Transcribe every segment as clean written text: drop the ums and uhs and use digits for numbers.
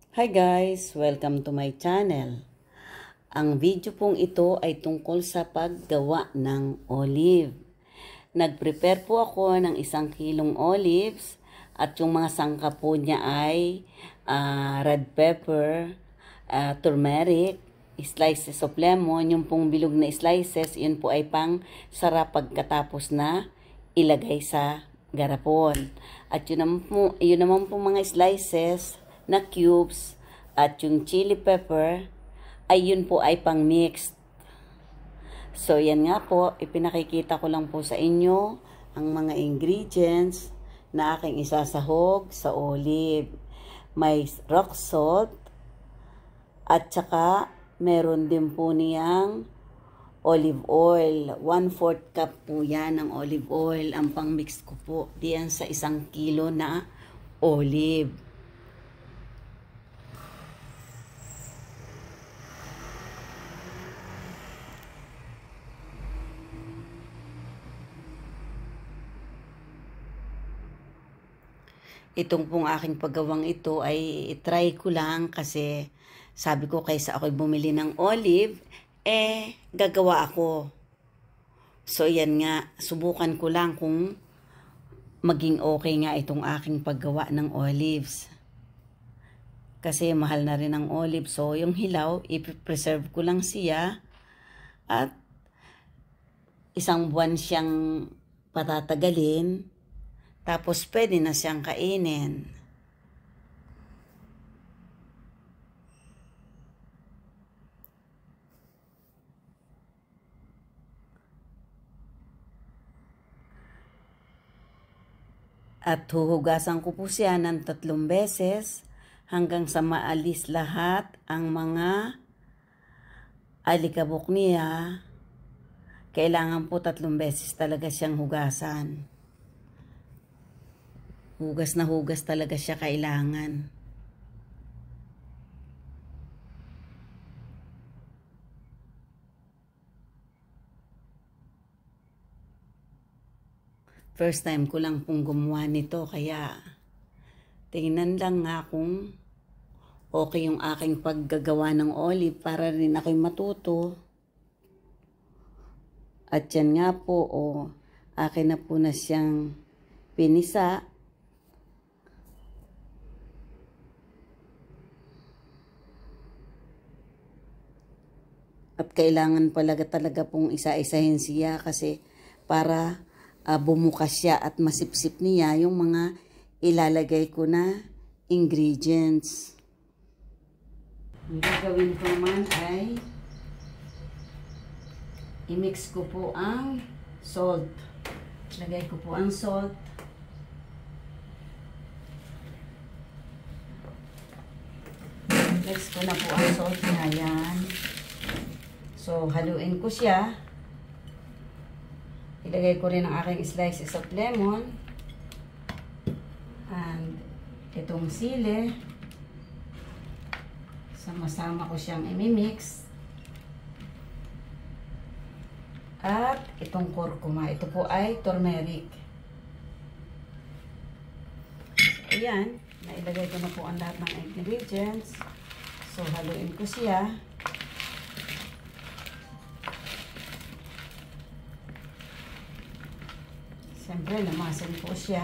Hi guys! Welcome to my channel. Ang video pong ito ay tungkol sa paggawa ng olive. Nag-prepare po ako ng 1 kilong olives at yung mga sangkap po niya ay red pepper, turmeric, slices of lemon. Yung pong bilog na slices, yun po ay pang sarap pagkatapos na ilagay sa garapon. At yun naman po mga slices na cubes at yung chili pepper ay yun po ay pang mixed. So yan nga po, ipinakikita ko lang po sa inyo ang mga ingredients na aking isasahog sa olive. May rock salt at saka meron din po niyang olive oil. 1/4 cup po yan ng olive oil ang pang mix ko po diyan sa 1 kilo na olive. Itong pong aking paggawang ito ay try ko lang kasi sabi ko kaysa ako'y bumili ng olive, gagawa ako. So yan nga, subukan ko lang kung maging okay nga itong aking paggawa ng olives. Kasi mahal na rin ang olive, so yung hilaw, ipipreserve ko lang siya at 1 buwan siyang patatagalin. Tapos, pwede na siyang kainin. At huhugasan ko po siya ng 3 beses hanggang sa maalis lahat ang mga alikabok niya. Kailangan po 3 beses talaga siyang hugasan. Hugas na hugas talaga siya kailangan. First time ko lang pong gumawa nito kaya tingnan lang nga kung okay yung aking paggagawa ng olive para rin ako'y matuto. At yan nga po, akin na po na siyang pinisa. At kailangan talaga pong isa-isahin siya kasi para bumukas siya at masipsip niya yung mga ilalagay ko na ingredients. Ang gagawin ko naman ay i-mix ko po ang salt. Lagay ko po ang salt. Mix ko na po ang salt na yan. So, haluin ko siya. Ilagay ko rin ang aking slices of lemon. And itong sili. Sama-sama ko siyang imimix. At itong kurkuma. Ito po ay turmeric. So, ayan. Nailagay ko na po ang lahat ng ingredients. So, haluin ko siya. Siyempre, namasin po siya.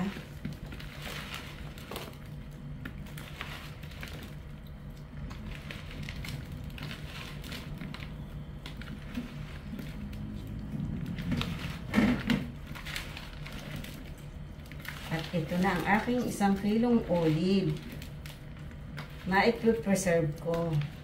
At ito na ang aking 1 kilong olive na i-preserve ko.